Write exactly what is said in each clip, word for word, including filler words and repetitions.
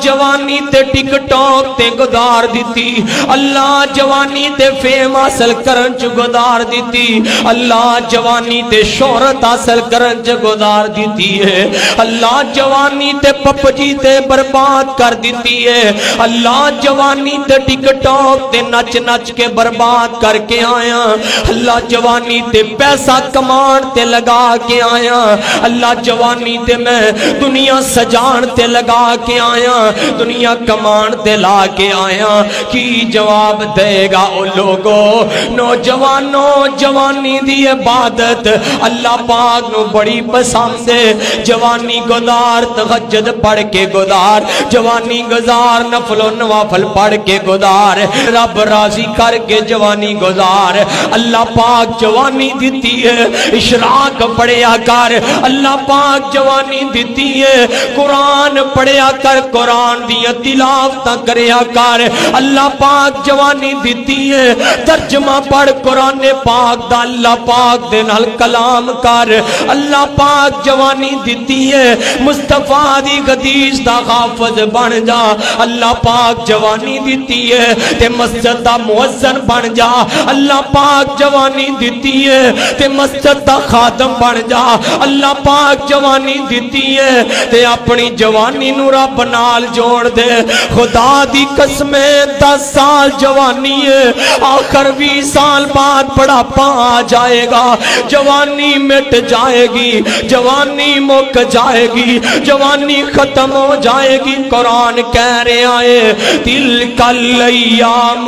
جوانی تے ٹک ٹاک تے گزار دیتی اللہ جوانی تے فیم حاصل کرن چ گزار دیتی اللہ جوانی تے شہرت حاصل کرن چ گزار دیتی ہے اللہ جوانی تے پپ جی تے برباد کر دیتی ہے اللہ جوانی تے ٹک ٹاک تے نچ نچ کے برباد کر کے آیا اللہ جوانی تے پیسہ کمان تے لگا کے آیا اللہ جوانی تے میں دنیا سجان تے لگا کے آیا دنیا کمان تے لا کے آیا کی جواب دے گا او لوگو نوجوانوں جوانی دی عبادت اللہ پاک نو بڑی پسند ہے جوانی گزار تہجد پڑھ کے گزار جوانی گزار نفل و نوافل پڑھ کے گزار رب راضی کر کے جوانی گزار اللہ پاک جوانی دیتی ہے اشراق پڑھیا کر اللہ پاک جوانی دیتی ہے قرآن پڑھیا کر قرآن دیا تلاوتاں کریا کر اللہ پاک جوانی دیتی ہے ترجمہ پڑھ قرآن پاک دا اللہ پاک دے نال کلام کر اللہ پاک جوانی دیتی ہے مصطفیٰ دی حدیث دا حافظ بن جا اللہ پاک جوانی دیتی ہے تے مسجد دا مؤذن بن جا اللہ پاک جوانی دیتی ہے تے مسجد دا خادم بن جا اللہ پاک جوانی دیتی ہے تے اپنی جوانی نو رب نال جوڑ دے خدا دی قسمیں دس سال جوانی ہے آخر بھی سال بعد بڑا پا آ جائے گا جوانی مٹ جائے گی جوانی مک جائے گی جوانی ختم ہو جائے گی قرآن کہہ رہے آئے تلک الایام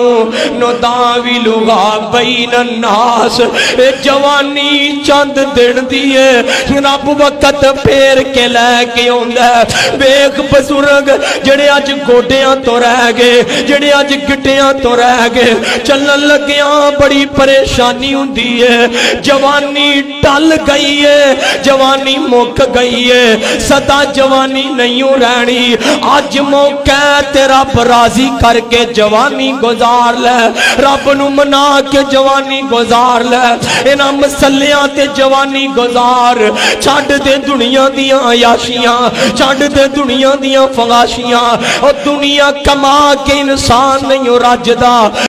نداولها بین الناس اے جوانی چند دن دیئے رب وقت پھیر کے لے کے ہوندہ ہے بیک بزرگ جڑے آج گوڑیاں تو رہ گئے جڑے آج گٹیاں تو رہ گئے چلن لگیاں بڑی پریشانی ہوندی ہے جوانی ٹل گئی ہے جوانی مک گئی ہے سدا جوانی نہیں رہنی آج موقع تیرا راضی کر کے جوانی گزار لے رب نو منا کے جوانی گزار لے انہاں مسلیاں تے جوانی گزار چھڑ دے دنیا دیاں عیاشیاں چھڑ دے دنیا دیاں فغاشیاں اور دنیا کما کے انسان نہیں رجدا